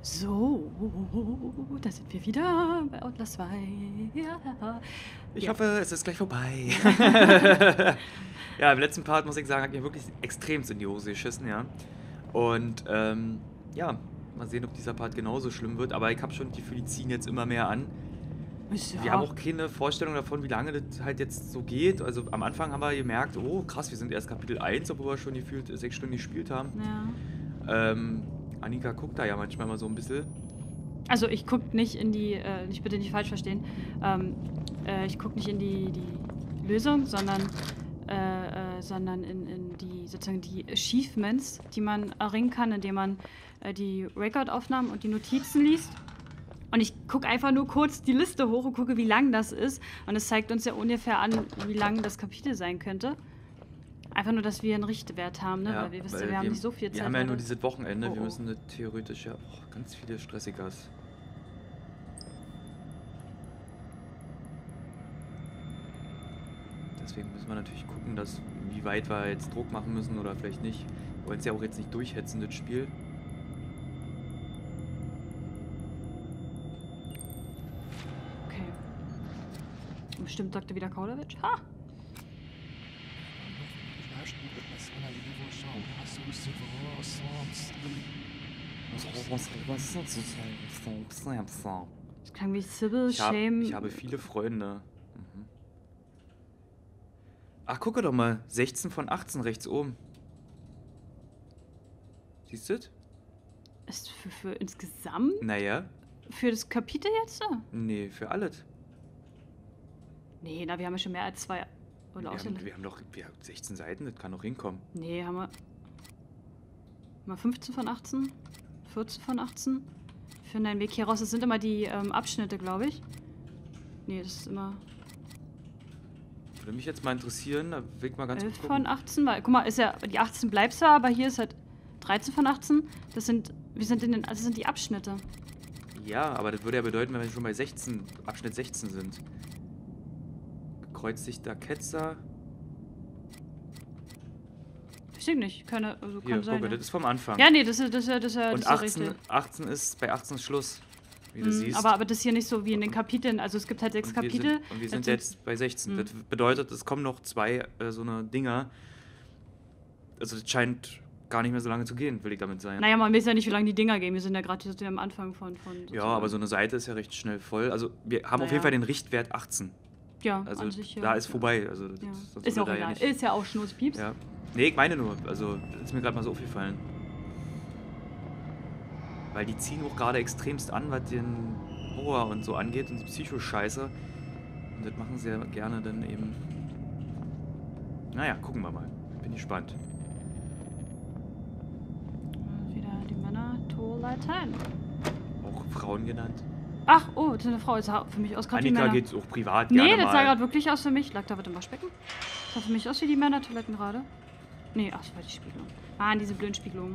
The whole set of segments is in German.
So, da sind wir wieder bei Outlast 2. Ja. Ich hoffe, es ist gleich vorbei. Ja, im letzten Part, muss ich sagen, hat mir wirklich extremst in die Hose geschissen, ja. Und, ja, mal sehen, ob dieser Part genauso schlimm wird. Aber ich habe schon das Gefühl, die ziehen jetzt immer mehr an. Ja. Wir haben auch keine Vorstellung davon, wie lange das halt jetzt so geht. Also am Anfang haben wir gemerkt, oh krass, wir sind erst Kapitel 1, obwohl wir schon gefühlt 6 Stunden gespielt haben. Ja. Annika guckt da ja manchmal mal so ein bisschen. Also ich gucke nicht in die, ich bitte nicht falsch verstehen, ich gucke nicht in die Lösung, sondern in die, sozusagen die Achievements, die man erringen kann, indem man die Recordaufnahmen und die Notizen liest. Und ich gucke einfach nur kurz die Liste hoch und gucke, wie lang das ist. Und es zeigt uns ja ungefähr an, wie lang das Kapitel sein könnte. Einfach nur, dass wir einen Richtwert haben, ne? Ja, weil wir wissen, wir haben nicht so viel Zeit. Wir haben ja nur dieses Wochenende, Oh, wir oh. müssen das theoretisch ja auch ganz viele Stressigas. Deswegen müssen wir natürlich gucken, dass, wie weit wir jetzt Druck machen müssen oder vielleicht nicht. Wir wollen es ja auch jetzt nicht durchhetzen, das Spiel. Okay. Bestimmt sagte wieder Kaulowitsch. Ha! Das klang wie Sybil, Shame. Ich habe viele Freunde. Mhm. Ach, gucke doch mal. 16 von 18 rechts oben. Siehst du das? Ist für insgesamt? Naja. Für das Kapitel jetzt? Nee, für alles. Nee, na, wir haben ja schon mehr als 2. Oder Wir haben 16 Seiten, das kann doch hinkommen. Nee, haben wir. Mal 15 von 18? 14 von 18? Für deinen Weg hier raus. Das sind immer die Abschnitte, glaube ich. Nee, das ist immer. Würde mich jetzt mal interessieren, da will ich mal ganz 11 kurz von gucken. 18, weil, guck mal, ist ja, die 18 bleibt zwar, aber hier ist halt 13 von 18. Das sind, das sind die Abschnitte. Ja, aber das würde ja bedeuten, wenn wir schon bei 16, Abschnitt 16 sind. Gekreuzigter Ketzer. Verstehe nicht, keine, also Hier, kann sein. gucke, Ja. das ist vom Anfang. Ja, nee, das ist Und ja richtig. 18 ist, bei 18 ist Schluss, wie du siehst. Aber das hier nicht so wie in den Kapiteln. Also es gibt halt 6 Kapitel. Und wir sind jetzt bei 16. Das bedeutet, es kommen noch 2 so eine Dinger. Also das scheint gar nicht mehr so lange zu gehen, will ich damit sagen. Naja, man weiß ja nicht, wie lange die Dinger gehen. Wir sind ja gerade am Anfang von ja, aber so eine Seite ist ja recht schnell voll. Also wir haben auf jeden Fall den Richtwert 18. Ja, also an sich, ja. da ist vorbei. Also Ja. sonst Ist würde auch da egal. nicht. Ist ja auch Schnurzpieps. Ja. Nee, ich meine nur, also das ist mir gerade mal so aufgefallen. Weil die ziehen auch gerade extremst an, was den Horror und so angeht und die Psycho-Scheiße. Und das machen sie ja gerne dann eben. Naja, gucken wir mal. Bin gespannt. Wieder die Männer, Torleitern. Auch Frauen genannt. Ach, oh, das ist eine Frau. Das sah für mich aus gerade wie Annika Männer. geht's auch privat Nee, gerne das mal. sah gerade wirklich aus für mich. Lag da was im Waschbecken? Das sah für mich aus wie die Männertoiletten gerade. Nee, ach, das war die Spiegelung. Ah, diese blöden Spiegelungen.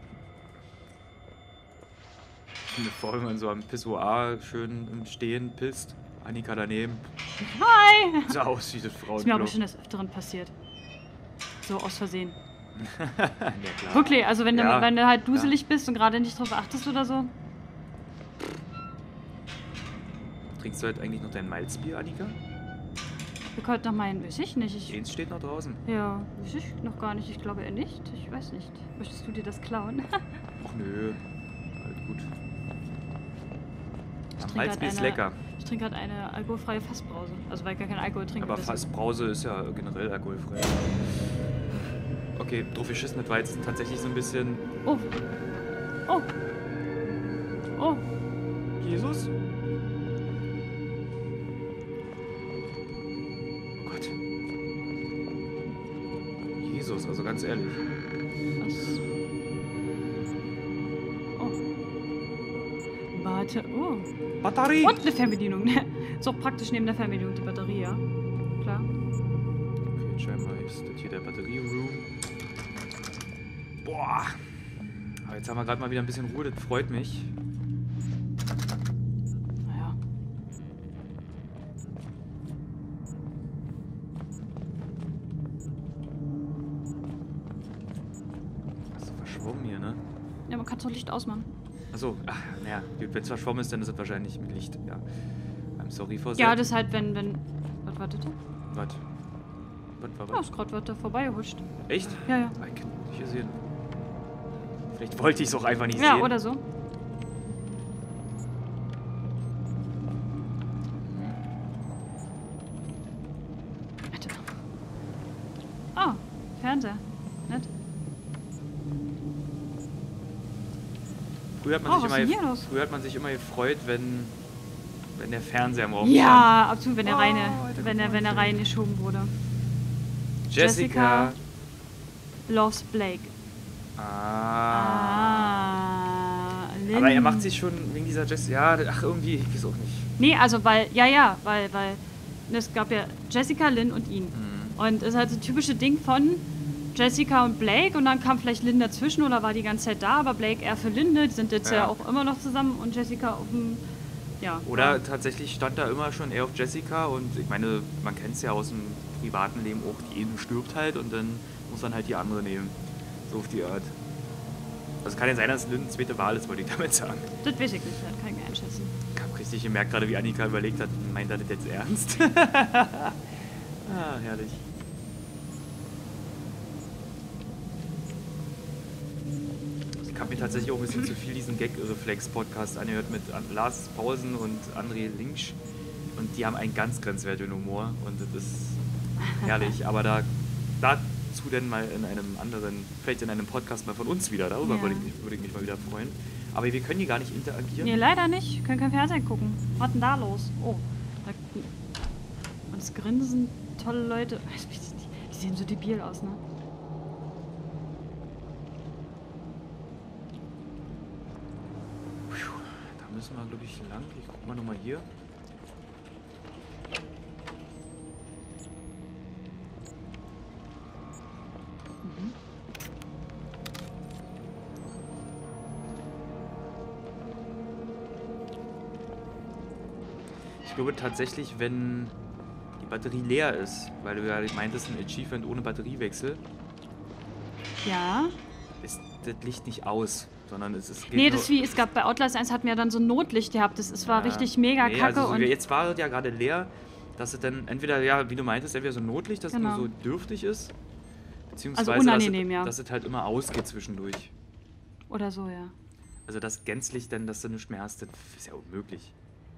Bevor man so am Pissoir schön im Stehen pisst. Annika daneben. Hi! Sah aus wie das Frauenklo. Ist mir aber schon des Öfteren passiert. So aus Versehen. Ja, klar. Wirklich, also wenn, Ja. wenn du halt duselig bist und gerade nicht drauf achtest oder so. Trinkst du heute eigentlich noch dein Malzbier, Annika? Wir könnten noch meinen, weiß ich nicht. Eins steht noch draußen. Ja, weiß ich noch gar nicht. Ich glaube eher nicht. Ich weiß nicht. Möchtest du dir das klauen? Ach nö. Halt gut. Ja, trinke Malzbier halt ist eine- lecker. Ich trinke gerade eine alkoholfreie Fassbrause. Also weil ich gar keinen Alkohol trinke. Aber deswegen- Fassbrause ist ja generell alkoholfrei. Okay, drauf geschissen, das war jetzt tatsächlich so ein bisschen. Oh. Oh. Oh. Jesus? Oh Gott. Jesus, also ganz ehrlich. Was? Oh. Warte. Oh. Batterie! Und eine Fernbedienung. Ist auch praktisch neben der Fernbedienung die Batterie, ja. Klar. Okay, scheinbar ist das hier der Batterie-Room. Boah! Aber jetzt haben wir gerade mal wieder ein bisschen Ruhe, das freut mich. Naja. Hast du verschwommen hier, ne? Ja, man kann doch Licht ausmachen. Achso, naja, wenn es verschwommen ist, dann ist es wahrscheinlich mit Licht. Ja. I'm sorry for that. Ja, das ist halt, wenn... Was wartet da? Was? Was war Ja, ist gerade weiter vorbeigehuscht. Echt? Ja, ja. Ich kann nicht hier sehen. Vielleicht wollte ich es auch einfach nicht Ja, sehen. oder so. Warte. Oh, Fernseher. Nett. Früher hat man, Oh, was ist denn hier los? früher hat man sich immer gefreut, wenn der Fernseher im Raum Ja, absolut, wenn er Alter, wenn er reingeschoben wurde. stand. Jessica. Loves Blake. Lynn. Aber er macht sich schon wegen dieser Jessica. Ja, irgendwie, ich weiß auch nicht. Nee, also weil es gab ja Jessica, Lynn und ihn. Und es ist halt so ein typisches Ding von Jessica und Blake und dann kam vielleicht Lynn dazwischen oder war die ganze Zeit da, aber Blake eher für Lynn, die sind jetzt ja auch immer noch zusammen und Jessica auf dem, Oder tatsächlich stand da immer schon eher auf Jessica und ich meine, man kennt es ja aus dem privaten Leben auch, die eine stirbt halt und dann muss man halt die andere nehmen. So auf die Art. Also kann ja sein, dass Lynn zweite Wahl ist, wollte ich damit sagen. Das weiß ich nicht, das kann ich nicht einschätzen. Ich habe richtig gemerkt, gerade wie Annika überlegt hat, meint er das jetzt ernst? Herrlich. Ich habe mir tatsächlich auch ein bisschen zu viel diesen Gag-Reflex-Podcast angehört mit Lars Pausen und André Linksch. Und die haben einen ganz grenzwertigen Humor und das ist herrlich. Aber dazu denn mal in einem anderen, vielleicht in einem Podcast mal von uns wieder, darüber würde ich mich mal wieder freuen. Aber wir können hier gar nicht interagieren. Nee, leider nicht. Wir können kein Fernsehen gucken. Was ist denn da los? Oh. Und es grinsen tolle Leute. Die sehen so debil aus, ne? Da müssen wir, glaube ich, lang. Ich guck mal nochmal hier. Ich glaube tatsächlich, wenn die Batterie leer ist, weil du ja meintest, ein Achievement ohne Batteriewechsel, Ja. ist das Licht nicht aus, sondern es ist... Nee, das ist wie, es gab bei Outlast 1 hatten wir dann so ein Notlicht gehabt. Es war richtig mega kacke. Also und jetzt war es ja gerade leer, dass es dann entweder, ja, wie du meintest, entweder so ein Notlicht, das nur so dürftig ist, beziehungsweise also unangenehm, dass es halt immer ausgeht zwischendurch. oder so, ja. Also das gänzlich dann, dass du nichts mehr hast, das ist ja unmöglich.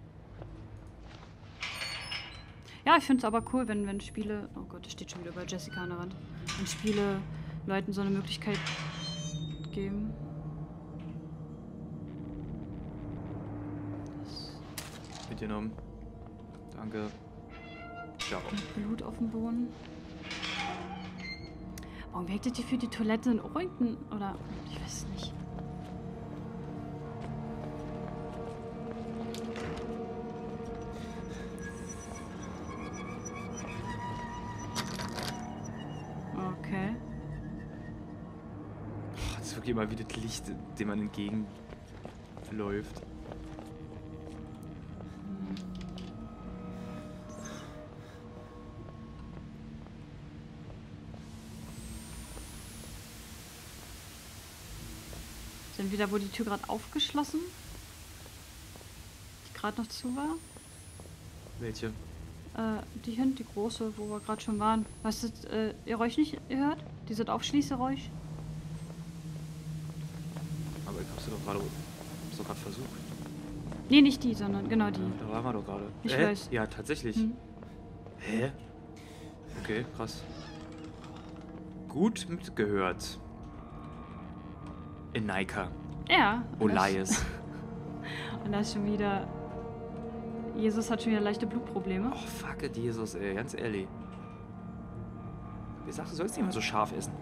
Ja, ich finde es aber cool, wenn Spiele... Oh Gott, das steht schon wieder bei Jessica an der Wand. Wenn Spiele Leuten so eine Möglichkeit geben. Mitgenommen. Danke. Ciao. Blut auf dem Boden. Warum wirkt das hier für die Toilette in Orrington? Oder... Ich weiß es nicht. Okay. Das ist wirklich immer wie das Licht, dem man entgegenläuft. Sind wieder, wo die Tür gerade aufgeschlossen? Die gerade noch zu war? Welche? Die hinten, die große, wo wir gerade schon waren. Hast du ihr Geräusch nicht gehört? Dieses Aufschließgeräusch? Aber ich hab's doch gerade versucht. Nee, nicht die, sondern genau die. Da waren wir doch gerade. Ich weiß. Ja, tatsächlich. Hä? Okay, krass. Gut mitgehört. Enaika. Ja. Olias. Und da ist schon wieder... Jesus hat schon wieder leichte Blutprobleme. Oh, fuck it, Jesus, ey, ganz ehrlich. Ich sag, du sollst nicht mehr so scharf essen.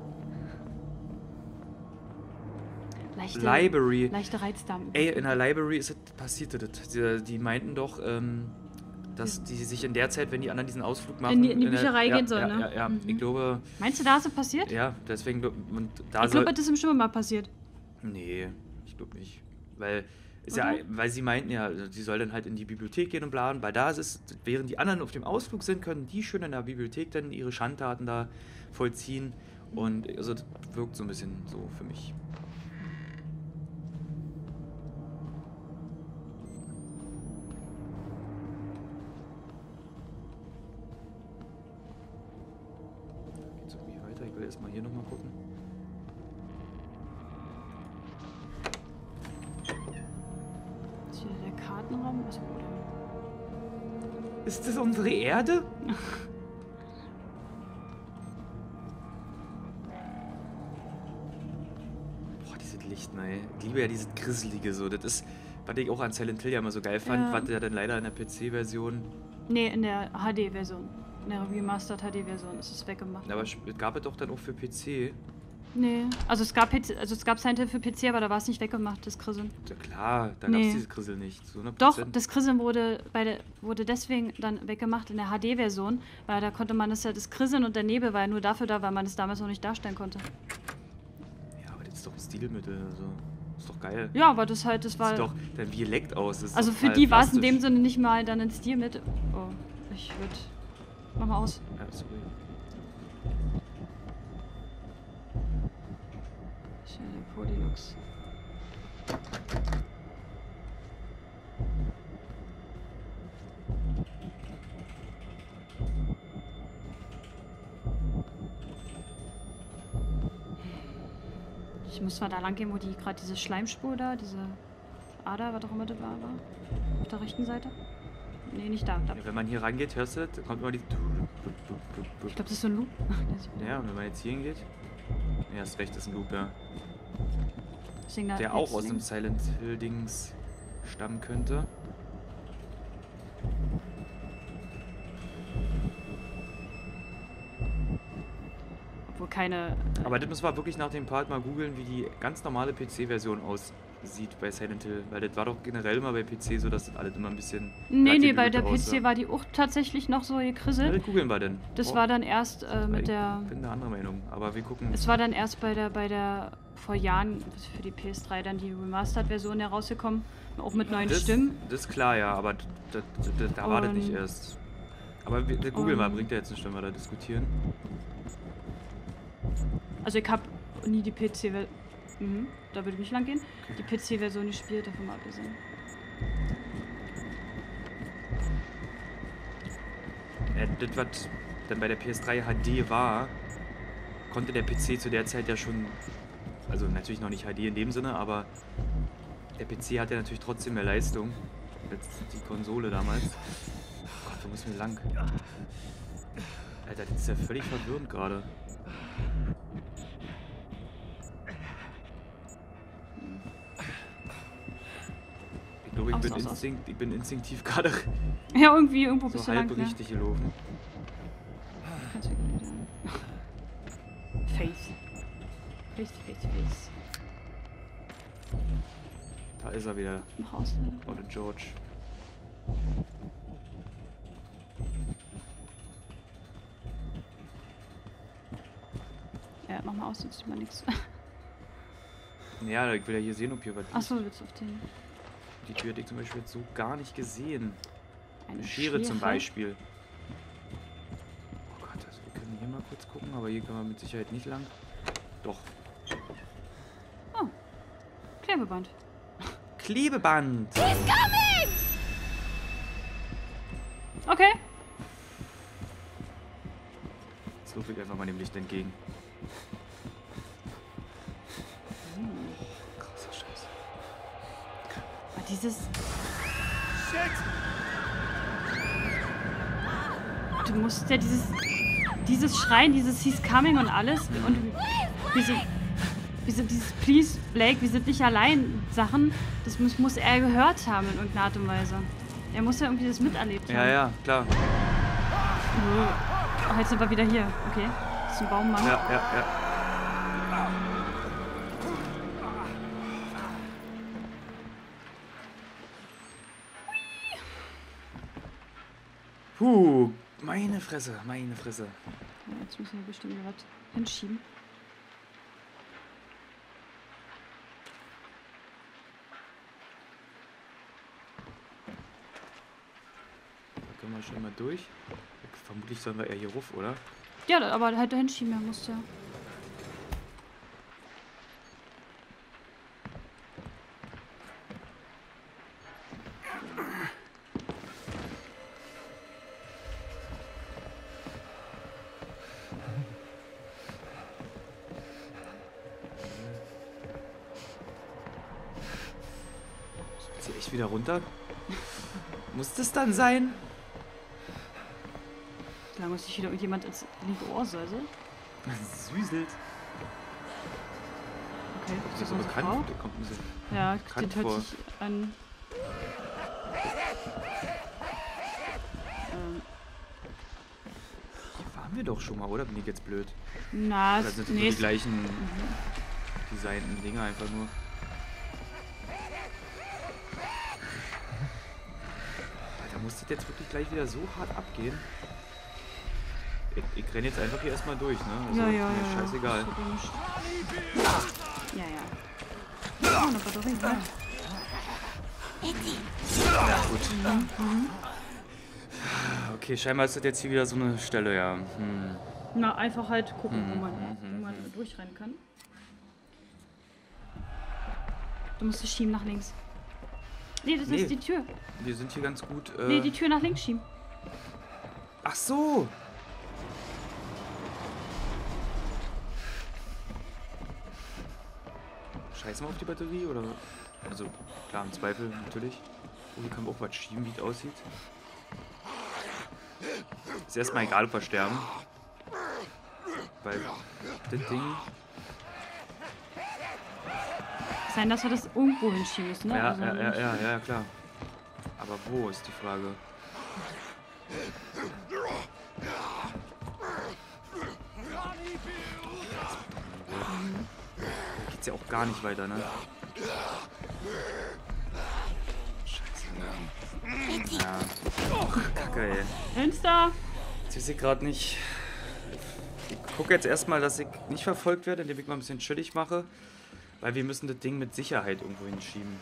Library. Leichte Reizdarm. Ey, in der Library passierte das. Die meinten doch, dass die sich in der Zeit, wenn die anderen diesen Ausflug machen... In die Bücherei gehen sollen, ne? Ja, ich glaube... Meinst du, da ist es passiert? Ja, deswegen... Und da ich glaube, das ist im Schwimmbad passiert. Nee, ich glaube nicht. Weil sie meinten ja, sie soll dann halt in die Bibliothek gehen und blasen, weil da ist, während die anderen auf dem Ausflug sind, können die schön in der Bibliothek dann ihre Schandtaten da vollziehen. Und also das wirkt so ein bisschen so für mich. will erstmal hier nochmal gucken. Ist hier der Kartenraum? Achso, oder? Ist das unsere Erde? Boah, diese Lichten, ey. Ich liebe ja dieses Grisselige so. Das ist, was ich auch an Silent Hill ja immer so geil fand, was ja dann leider in der PC-Version... Nee, in der HD-Version. In der Remastered HD-Version ist es weggemacht. Aber es gab es doch dann auch für PC. Nee, also es gab Silent Hill für PC, aber da war es nicht weggemacht, das Krisseln. Ja klar, da gab es dieses Grissel nicht. Zu 100%. Doch, das Krisseln wurde deswegen dann weggemacht in der HD-Version, weil da konnte man das Krisseln und der Nebel war ja nur dafür da, weil man es damals noch nicht darstellen konnte. Ja, aber das ist doch ein Stilmittel, also. Ist doch geil. Ja, aber das war... Sieht doch dein Dialekt aus. Das ist Also doch für total die war es in plastisch. dem Sinne nicht mal dann ein Stil mit... Oh, ich würde... Mach mal aus. Ja, sorry. Schön, der Polylux. Ich muss mal da lang gehen, wo die gerade diese Schleimspur da, diese Ader, was auch immer das war. Auf der rechten Seite? Nee, nicht da. Da. Ja, wenn man hier rangeht, hörst du das? Da kommt immer die... Ich glaube, das ist so ein Loop. Ja, und wenn man jetzt hier hingeht... Ja, hast recht, das ist ein Loop, ja. Deswegen da Der auch jetzt aus dem links. Silent Hill-Dings stammen könnte. Obwohl keine... Aber das müssen wir wirklich nach dem Part mal googeln, wie die ganz normale PC-Version aussieht bei Silent Hill. Weil das war doch generell immer bei PC so, dass das alles immer ein bisschen... Nee, bei der glattgebügelt aussah. PC war die auch tatsächlich noch so Ja, gekrisselt. das googeln wir denn. Das war dann erst mit der... Ich bin eine andere Meinung, aber wir gucken... Es war dann erst bei der vor Jahren für die PS3 dann die Remastered-Version herausgekommen, auch mit neuen Stimmen. Das ist klar, ja, aber da war das nicht Und- erst. Aber das googeln wir, bringt ja jetzt nicht, wenn wir da diskutieren. Also ich habe nie die PC-Version... da würde ich nicht lang gehen. Die PC-Version gespielt, davon mal abgesehen. Das, was dann bei der PS3 HD war, konnte der PC zu der Zeit ja schon, also natürlich noch nicht HD in dem Sinne, aber der PC hat ja natürlich trotzdem mehr Leistung als die Konsole damals. Oh Gott, wo müssen wir lang? Alter, das ist ja völlig verwirrend gerade. Ich glaube, ich bin instinktiv gerade Ja, irgendwo bist so du halb lang, ne? richtig gelaufen. Kannst du wieder... Face. Face. Da ist er wieder. Mach aus. Oder George. Ja, mach mal aus, sonst sieht man nichts. Ja, ich will ja hier sehen, ob hier was ist. Achso, willst du auf den... Die Tür hätte ich zum Beispiel jetzt so gar nicht gesehen. Eine Eine Schere zum Beispiel. Oh Gott, also wir können hier mal kurz gucken, aber hier können wir mit Sicherheit nicht lang. Doch. Oh. Klebeband. Klebeband! Okay. Jetzt laufe ich einfach mal dem Licht entgegen. Krasser Scheiß. Aber dieses... Du musst ja dieses Schreien, dieses He's coming und alles und dieses Please, Blake, wir sind nicht allein Sachen, das muss er gehört haben in irgendeiner Art und Weise. Er muss ja irgendwie das miterlebt haben. Ja, ja, klar. Oh, jetzt sind wir wieder hier. Okay, das ist ein Baummann. Ja. Puh, meine Fresse. Ja, jetzt müssen wir bestimmt wieder was hinschieben. Da können wir schon mal durch. Vermutlich sollen wir eher hier ruf, oder? Ja, aber halt da hinschieben, er muss ja. echt wieder runter? Muss das dann sein? Da muss sich wieder irgendjemand ins linke Ohr säuseln. Süßelt. Okay, Das ist so bekannt. Der kommt mir so ja, bekannt das hört vor. sich an. Hier waren wir doch schon mal, oder? Bin ich jetzt blöd? Na, Das sind nee, die gleichen designten Dinge einfach nur. Da muss das jetzt wirklich gleich wieder so hart abgehen. Ich renne jetzt einfach hier erstmal durch, ne? Also, ja, mir ja. scheißegal. Ja, ja. Oh, eine Batterie, ja. Ja, gut. Okay, scheinbar ist das jetzt hier wieder so eine Stelle, ja. Na, einfach halt gucken, wo man durchrennen kann. Du musst schieben nach links. Nee, das ist die Tür. Wir sind hier ganz gut. Nee, die Tür nach links schieben. Ach so! Scheißen wir auf die Batterie, oder? Also, klar, im Zweifel natürlich. Oh, hier kann man auch was schieben, wie es aussieht. Ist erstmal egal, ob wir sterben. Weil das Ding... Sein, dass wir das irgendwo hinschieben müssen, ne? Ja, Also ja, klar. Aber wo ist die Frage? Da geht's ja auch gar nicht weiter, ne? Scheiße. Ja. Och, Kacke, ey. Fenster! Jetzt weiß ich gerade nicht. Ich gucke jetzt erstmal, dass ich nicht verfolgt werde, indem ich mal ein bisschen chillig mache. Weil wir müssen das Ding mit Sicherheit irgendwo hinschieben.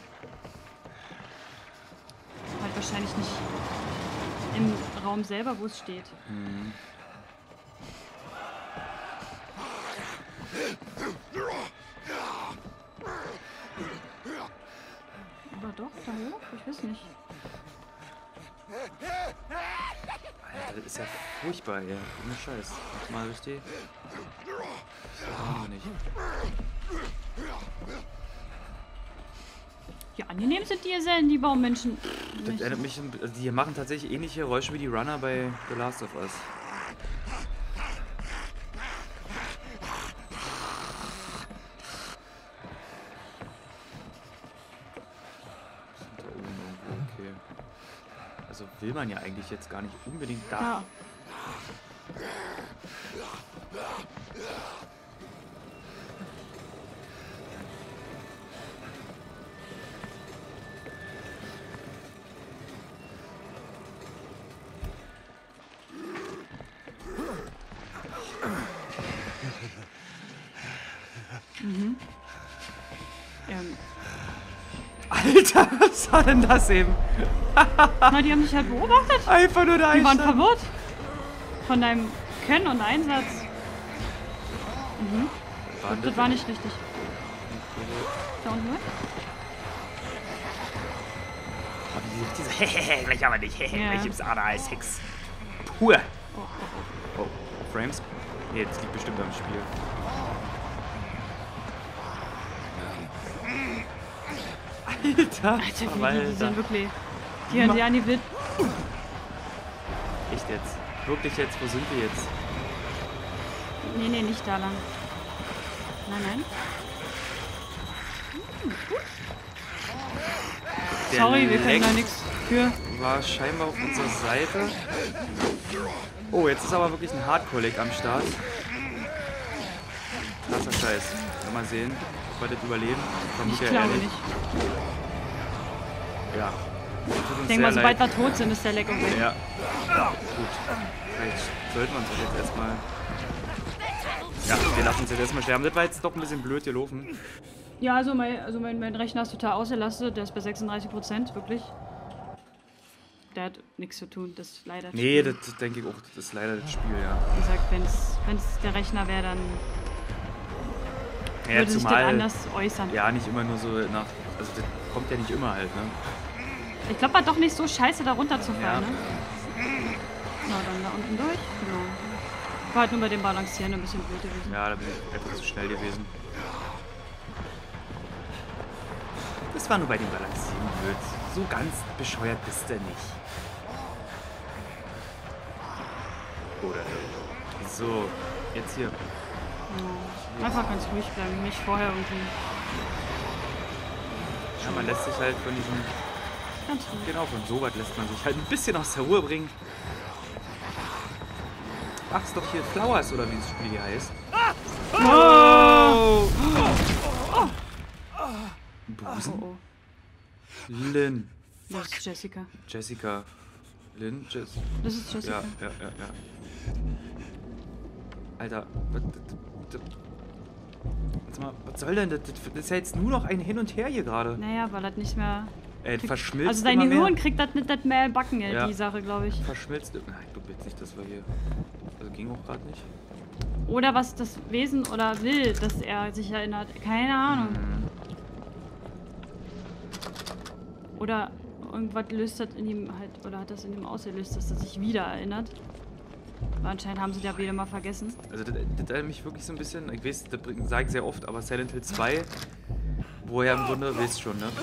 Halt wahrscheinlich nicht im Raum selber, wo es steht. Aber doch, da hoch? Ich weiß nicht. Alter, das ist ja furchtbar, ey. Ohne Scheiß. Mach mal richtig. Das machen wir nicht. Ja, angenehm sind die Gesellen, die Baumenschen. Das erinnert mich, also die machen tatsächlich ähnliche Geräusche wie die Runner bei The Last of Us. Sind da oben irgendwo, okay. Also will man ja eigentlich jetzt gar nicht unbedingt da. Ja. Alter, was war denn das eben? Na, die haben dich halt beobachtet. Einfach nur da Die waren einsteigen. verwirrt. Von deinem Können und Einsatz. Das war nicht richtig. Da unten durch? Aber diese Hehehe, gleich aber nicht. Hehe, Ja. gleich gibt's Ada als Hex. Pur. Oh, oh, oh. Oh, Frames? Nee, das liegt bestimmt am Spiel. Alter, Alter, die sind wirklich... Die hören die an, die wild... Echt jetzt? Wirklich jetzt? Wo sind wir jetzt? Nee, nee, nicht da lang. Nein, nein. Der Sorry, wir können Leck da nichts für. war scheinbar auf unserer Seite. Oh, jetzt ist aber wirklich ein Hardcore-Leg am Start. Krasser Scheiß. Mal sehen, ob wir das überleben. Ich glaube nicht. Ja. Tut uns Ich denke mal, sehr sobald leid. wir tot sind, ist der Leck okay. Ja. Gut. Vielleicht sollten wir uns jetzt erstmal... Ja, wir lassen uns jetzt erstmal sterben. Das war jetzt doch ein bisschen blöd gelaufen. Ja, also mein Rechner ist total ausgelastet. Der ist bei 36%, wirklich. Der hat nichts zu tun, das ist leider das Nee, Spiel. das denke ich auch. Das ist leider das Spiel, ja. Wie gesagt, wenn es der Rechner wäre, dann Ja, würde sich das zumal, anders äußern. ja, nicht immer nur so nach... Also das kommt ja nicht immer halt, ne? Ich glaube, war doch nicht so scheiße, da runterzufallen, Ja. ne? Na, dann da unten durch. Genau. War halt nur bei dem Balancieren ein bisschen blöd gewesen. Ja, da bin ich einfach zu schnell gewesen. Das war nur bei dem Balancieren blöd. So ganz bescheuert bist du nicht. Oder so, jetzt hier. Ja. Einfach ganz ruhig bleiben, nicht vorher irgendwie. Ja, man lässt sich halt von diesem... Ganz ruhig. Genau, von sowas lässt man sich halt ein bisschen aus der Ruhe bringen. Ach, ist doch hier Flowers, oder wie das Spiel hier heißt. Oh! Busen? Oh. Lynn. Das ist Jessica. Jessica. Lynn? Das ist Jessica. Ja. Alter, was soll denn das? Das ist ja jetzt nur noch ein Hin und Her hier gerade. Naja, weil das nicht mehr... Verschmilzt Also dein immer mehr. Hirn kriegt das nicht mehr backen, Ja. die Sache, glaube ich. Verschmilzt. Nein, ich glaube jetzt nicht, dass wir hier... Also ging auch gerade nicht. Oder was das Wesen oder will, dass er sich erinnert. Keine Ahnung. Oder irgendwas löst das in ihm halt, oder hat das in ihm ausgelöst, dass er sich wieder erinnert. Aber anscheinend haben sie da wieder mal vergessen. Also das erinnert mich wirklich so ein bisschen, ich weiß, das sage ich sehr oft, aber Silent Hill 2, wo er im Grunde, weißt schon, ne?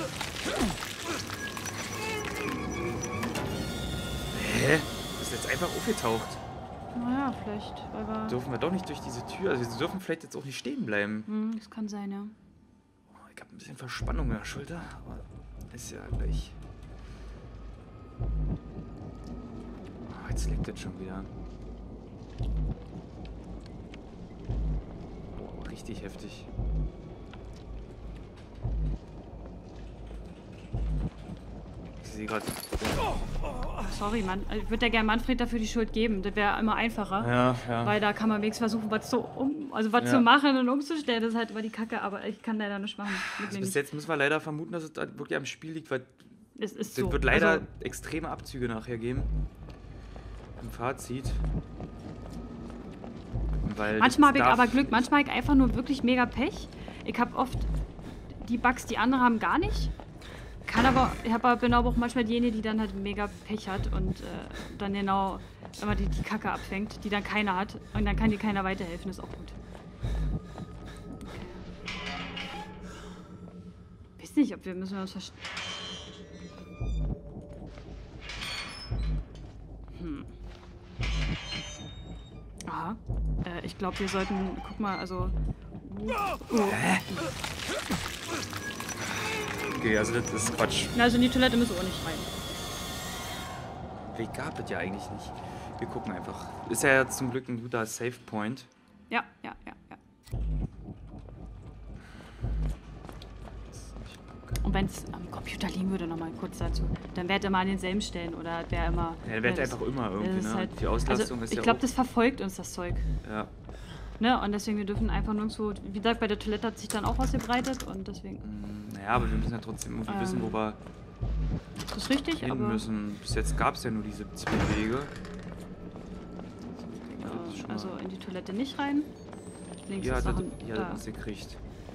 Hä? Ist jetzt einfach aufgetaucht. Naja, vielleicht, weil wir... Dürfen wir doch nicht durch diese Tür, also wir dürfen vielleicht jetzt auch nicht stehen bleiben. Das kann sein, ja. Oh, ich habe ein bisschen Verspannung in der Schulter, aber ist ja gleich... Oh, jetzt leckt das schon wieder. Boah, richtig heftig. Ich sehe gerade... Sorry, Mann. Ich würde ja gerne Manfred dafür die Schuld geben. Das wäre immer einfacher. Ja. Weil da kann man wenigstens versuchen, was zu machen und umzustellen. Das ist halt immer die Kacke, aber ich kann leider nichts machen. Also bis jetzt müssen wir leider vermuten, dass es wirklich am Spiel liegt, weil Es ist es so. wird leider Also, extreme Abzüge nachher geben. Im Fazit. Weil manchmal habe ich aber Glück, manchmal habe ich einfach nur wirklich mega Pech. Ich habe oft die Bugs, die andere haben, gar nicht. Bin aber auch manchmal diejenige, die dann halt mega Pech hat und dann genau immer die Kacke abfängt, die dann keiner hat. Und dann kann dir keiner weiterhelfen, ist auch gut. Okay. Weiß nicht, ob müssen wir uns verstehen. Aha. Ich glaube, wir sollten. Guck mal, also. Okay, also das ist Quatsch. Also in die Toilette müssen wir auch nicht rein. Weg gab es ja eigentlich nicht. Wir gucken einfach. Ist ja jetzt zum Glück ein guter Save Point. Ja. Und wenn es am Computer liegen würde, nochmal kurz dazu, dann wäre er immer an denselben Stellen oder wäre immer... Ja, der wäre einfach immer irgendwie, ne? Halt, die Auslastung also, ist ja ich glaube, auch... das verfolgt uns, das Zeug. Ja. Ne? Und deswegen, wir dürfen einfach nirgendwo... Wie gesagt, bei der Toilette hat sich dann auch was gebreitet und deswegen... Naja, aber wir müssen ja trotzdem irgendwie wissen, wo wir das ist richtig, hin aber... müssen. Bis jetzt gab es ja nur diese 2 Wege. Also in die Toilette nicht rein. Links Ja, ist noch das da. hat sie gekriegt.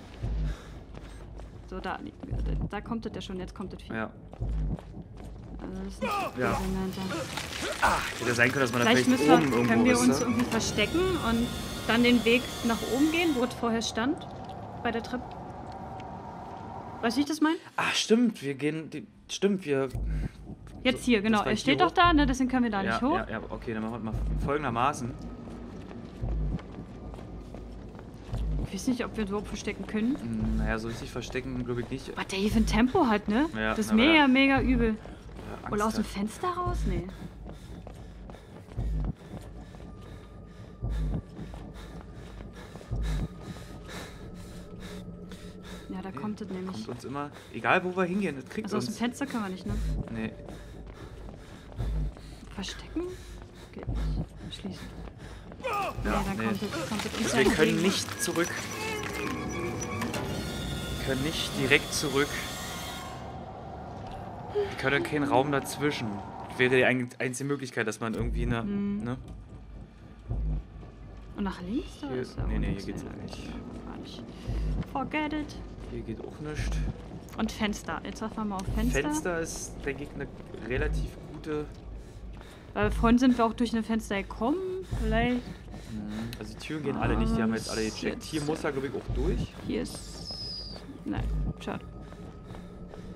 So, da kommt das ja schon, jetzt kommt das viel. Ja. Also das ist nicht Ja. dahinter. Hätte sein können, dass man da Vielleicht vielleicht oben irgendwo können wir ist, uns ne? irgendwie verstecken und dann den Weg nach oben gehen, wo es vorher stand, bei der Treppe. Weißt du, wie ich das meine? Ach, stimmt, wir gehen... Stimmt, wir... Jetzt hier, genau. das war Er steht hier doch da, ne? Deswegen können wir da nicht hoch. Ja, okay, dann machen wir mal folgendermaßen. Ich weiß nicht, ob wir uns überhaupt verstecken können. Naja, so richtig verstecken, glaube ich nicht. Was der hier für ein Tempo hat, ne? Ja, das ist aber mega, mega übel. Ja, Oder aus Angst dem hat. Fenster raus? Nee. Ja, da kommt es nämlich. Kommt uns immer... Egal, wo wir hingehen, das kriegt Also aus dem uns... Fenster können wir nicht, ne? Nee. Verstecken? Geht nicht. Schließen. Ja, Dann nee. kommt es uns Also ja wir können entgegen. nicht zurück. Wir können nicht direkt zurück. Wir können keinen Raum dazwischen. Das wäre die einzige Möglichkeit, dass man irgendwie eine... Ne? Und nach links? Da Hier- ist ja nee, auch hier nichts geht's mehr. auch nicht. Gar nicht. Forget it. Hier geht auch nichts. Und Fenster. Jetzt sagen wir mal auf Fenster. Fenster ist, denke ich, eine relativ gute... Weil vorhin sind wir auch durch ein Fenster gekommen. Vielleicht. Also die Türen gehen alle nicht, die haben wir jetzt alle gecheckt. Jetzt. Hier muss er, glaube ich, auch durch. Hier ist... Nein, schade.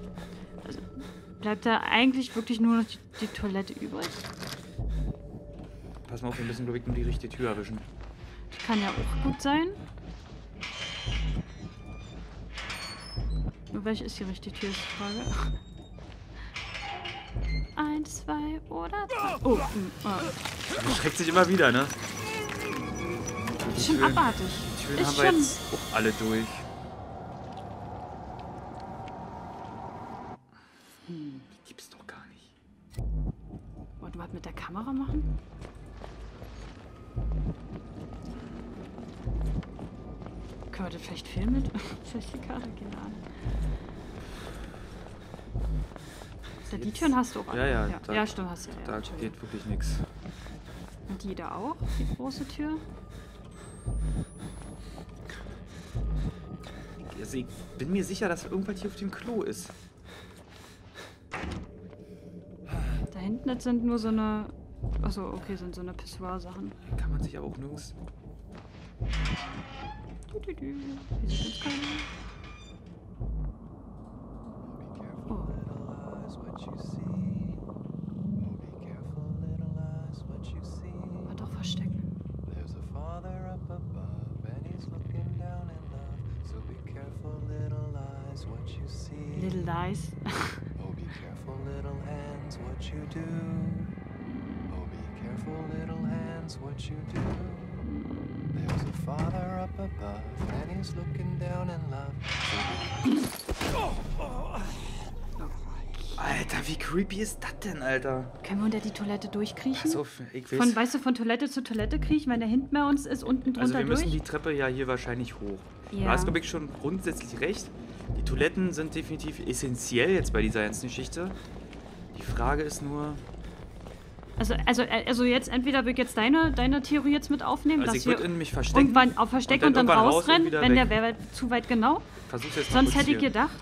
bleibt da eigentlich wirklich nur noch die Toilette übrig. Pass mal auf, wir müssen, glaube ich, nur die richtige Tür erwischen. Kann ja auch gut sein. Nur welche ist die richtige Tür, ist die Frage. 1, 2 oder 3. Oh, Man schreckt sich immer wieder, ne? ist schon abartig. Die Türen Ist haben wir schon... jetzt auch alle durch. Die gibt's doch gar nicht. Wollen wir was mit der Kamera machen? Können wir das vielleicht filmen? Vielleicht die Karte, keine Ahnung. Ja, die Türen hast du auch alle. Ja, Ja, stimmt, hast du. Ja, Da geht wirklich nichts. Und die da auch, die große Tür. Also ich bin mir sicher, dass irgendwas hier auf dem Klo ist. Da hinten jetzt sind nur so eine... Achso, okay, sind so eine Pissoir-Sachen. Hier kann man sich aber auch nirgends... Hier sieht uns keiner. Oh. Doch verstecken. Little Lies. Oh, be careful, little hands, what you do. Oh, be careful, little hands, what you do. There's a father up above, and he's looking down in love. Alter, wie creepy ist das denn, Alter? Können wir unter die Toilette durchkriechen? Pass auf, ich weiß... Weißt du, von Toilette zu Toilette kriechen, wenn der hinten bei uns ist, unten drunter Also wir müssen durch? die Treppe ja hier wahrscheinlich hoch. Ja. Du hast, glaube ich, schon grundsätzlich recht. Die Toiletten sind definitiv essentiell jetzt bei dieser ganzen Geschichte. Die Frage ist nur... Also jetzt entweder will ich jetzt deine Theorie jetzt mit aufnehmen, Also dass ich würde wir in mich verstecken. irgendwann auch verstecken und dann irgendwann raus und rausrennen, wieder wenn weg. der wäre zu weit genau. Versuch's jetzt mal Sonst kurz hätte ich hier. gedacht,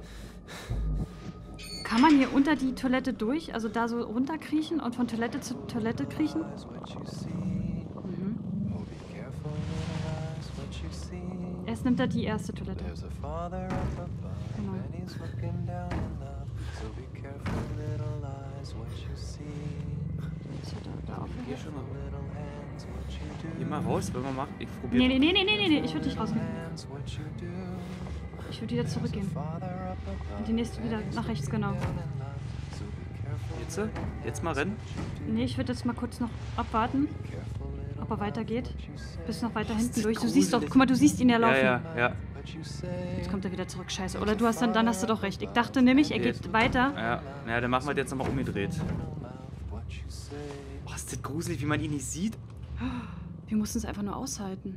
kann man hier unter die Toilette durch, also da so runterkriechen und von Toilette zu Toilette kriechen? Eyes, what you see. Mhm. Oh, be careful, little eyes, what you see. Erst nimmt er die erste Toilette. There's a father up above, Genau. and he's looking down in love. So be careful, little eyes, what you see. Ist er da Geh aufgehört? schon mal. Little hands, what you do. Geh mal raus, wenn man macht. Ich probiere. Nee, ich würde nicht rausgehen. Hands, what you do. Ich würde wieder zurückgehen. Father up above, Und die nächste wieder nach rechts, genau. down in love. So be careful, Jetzt mal rennen. Nee, ich würde jetzt mal kurz noch abwarten, careful, little ob er weitergeht. what you say. Bis noch weiter hinten das durch. Du siehst doch, gruselig. guck mal, du siehst ihn ja laufen. Ja. What you say. Jetzt kommt er wieder zurück, scheiße. Oder du hast dann hast du doch recht. Ich dachte nämlich, er geht weiter. Ja, dann machen wir das jetzt nochmal umgedreht. What you say. Boah, ist das gruselig, wie man ihn nicht sieht? Wir mussten es einfach nur aushalten.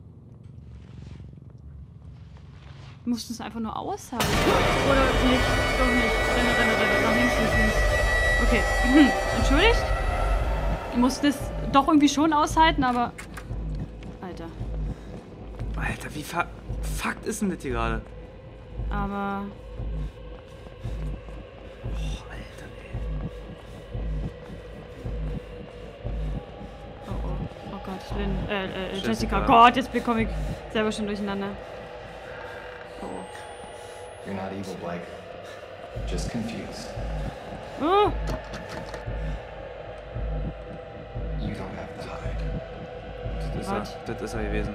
Wir mussten es einfach nur aushalten. Oder nicht, doch nicht. Renne. Nach links. Okay. Entschuldigt? Wir mussten es doch irgendwie schon aushalten, aber... Alter. Alter, wie fuckt ist denn das hier gerade? Aber... Oh, Alter, ey. Oh Gott, Jessica. Jessica. Gott, jetzt bekomme ich selber schon durcheinander. Oh. You're not evil, Blake. Just confused. Oh. You don't have to hide. Das ist er gewesen.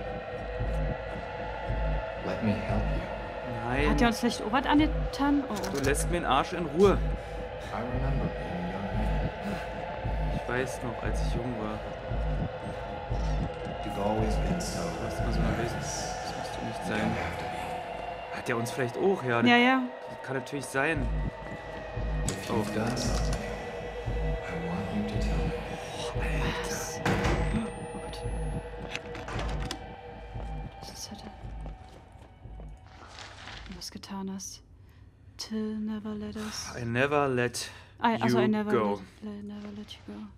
Let me help you. Nein. Hat er uns vielleicht auch was angetan? Oh. Du lässt mir den Arsch in Ruhe. I remember being a young man. Ich weiß noch, als ich jung war. You've always been so. Du warst immer so nervös. Das musst du nicht You sein. don't have to be. Hat er uns vielleicht auch? Ja, Ja. das kann natürlich sein. If you've done something, I want you to tell me. Was? Oh Gott. Was ist das? Wenn du was getan hast. Till never let us... I never let Also you I never go. never let you go.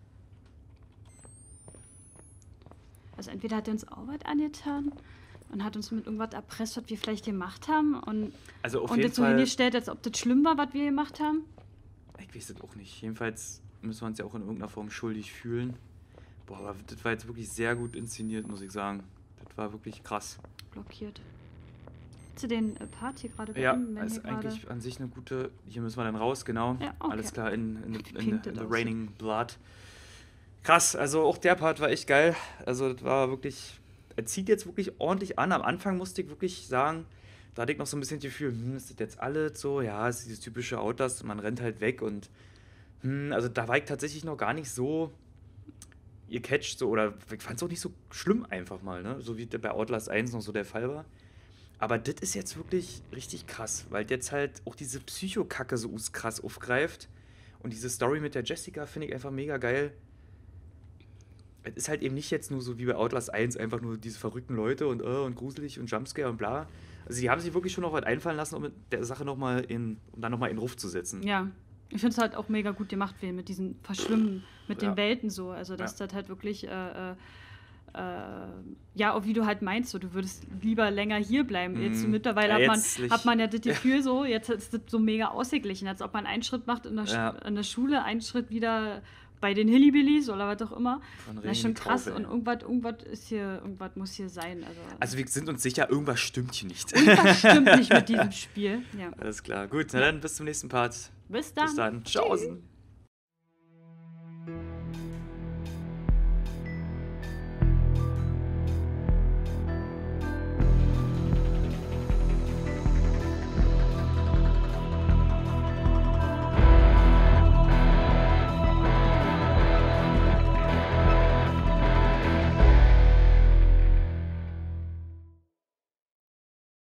Also entweder hat er uns auch was angetan und hat uns mit irgendwas erpresst, was wir vielleicht gemacht haben und Also auf und jeden das so Fall. hingestellt, als ob das schlimm war, was wir gemacht haben. Ich weiß das auch nicht. Jedenfalls müssen wir uns ja auch in irgendeiner Form schuldig fühlen. Boah, aber das war jetzt wirklich sehr gut inszeniert, muss ich sagen. Das war wirklich krass. Blockiert. Willst du den Part hier gerade Ja, beenden? wenn ist hier gerade- eigentlich an sich eine gute. Hier müssen wir dann raus, genau. Ja, okay. Alles klar, in pinkt das the aussieht. Raining Blood. Krass, also auch der Part war echt geil. Also das war wirklich. Er zieht jetzt wirklich ordentlich an. Am Anfang musste ich wirklich sagen, da hatte ich noch so ein bisschen das Gefühl, ist das jetzt alles so? Ja, ist dieses typische Outlast, man rennt halt weg und also da war ich tatsächlich noch gar nicht so gecatcht, so, oder ich fand es auch nicht so schlimm einfach mal, ne? So wie bei Outlast 1 noch so der Fall war. Aber das ist jetzt wirklich richtig krass, weil jetzt halt auch diese Psychokacke so krass aufgreift. Und diese Story mit der Jessica finde ich einfach mega geil. Es ist halt eben nicht jetzt nur so wie bei Outlast 1 einfach nur diese verrückten Leute und gruselig und Jumpscare und bla. Also die haben sich wirklich schon noch was einfallen lassen, um mit der Sache um dann nochmal in den Ruf zu setzen. Ja, ich finde es halt auch mega gut gemacht, wie mit diesen Verschwimmen, mit den Ja. Welten so. Also, dass das halt wirklich, ja, auch wie du halt meinst, so, du würdest lieber länger hier bleiben. Jetzt mittlerweile Ja, hat man ja das Gefühl so, jetzt ist das so mega ausgeglichen, als ob man einen Schritt macht in der, Ja. in der Schule, einen Schritt wieder bei den Hillbillies oder was auch immer. Von Das Regen ist in schon die krass Traufe, und ey. irgendwas muss hier sein. Also wir sind uns sicher, irgendwas stimmt hier nicht. Irgendwas stimmt nicht mit diesem Spiel. Ja. Alles klar. Gut, na dann bis zum nächsten Part. Bis dann. Bis dann. Tschaußen.